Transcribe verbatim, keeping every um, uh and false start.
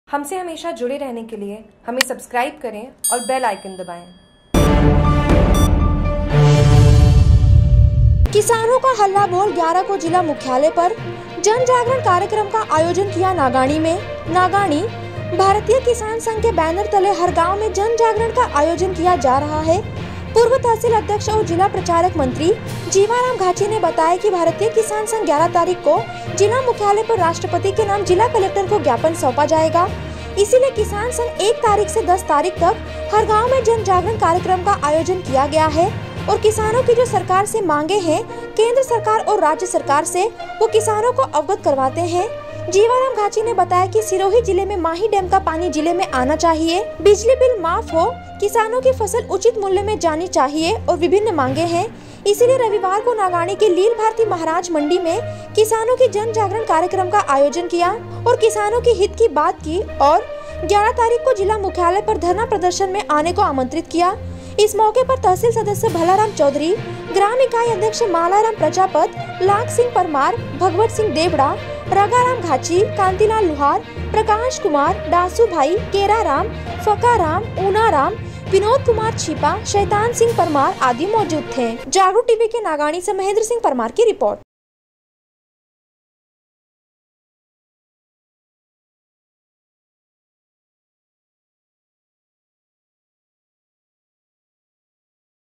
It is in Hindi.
हमसे हमेशा जुड़े रहने के लिए हमें सब्सक्राइब करें और बेल आइकन दबाएं। किसानों का हल्ला बोल ग्यारह को जिला मुख्यालय पर जन जागरण कार्यक्रम का आयोजन किया नागानी में। नागानी भारतीय किसान संघ के बैनर तले हर गांव में जन जागरण का आयोजन किया जा रहा है। पूर्व तहसील अध्यक्ष और जिला प्रचारक मंत्री जीवाराम घाची ने बताया कि भारतीय किसान संघ ग्यारह तारीख को जिला मुख्यालय पर राष्ट्रपति के नाम जिला कलेक्टर को ज्ञापन सौंपा जाएगा। इसीलिए किसान संघ एक तारीख से दस तारीख तक हर गांव में जन जागरण कार्यक्रम का आयोजन किया गया है और किसानों की जो सरकार से मांगे हैं, केंद्र सरकार और राज्य सरकार से, वो किसानों को अवगत करवाते हैं। जीवाराम घाची ने बताया कि सिरोही जिले में माही डैम का पानी जिले में आना चाहिए, बिजली बिल माफ हो, किसानों की फसल उचित मूल्य में जानी चाहिए और विभिन्न मांगे हैं। इसीलिए रविवार को नागानी के लील भारती महाराज मंडी में किसानों की जन जागरण कार्यक्रम का आयोजन किया और किसानों के हित की बात की और ग्यारह तारीख को जिला मुख्यालय पर धरना प्रदर्शन में आने को आमंत्रित किया। इस मौके पर तहसील सदस्य भलाराम चौधरी, ग्राम इकाई अध्यक्ष मालाराम प्रजापत, लाख सिंह परमार, भगवत सिंह देवड़ा, रगाराम घाची, कांतिलाल लुहार, प्रकाश कुमार, दासू भाई, केराराम, फकाराम, ऊनाराम, विनोद कुमार छिपा, शैतान सिंह परमार आदि मौजूद थे। जागरूक टीवी के नागानी से महेंद्र सिंह परमार की रिपोर्ट।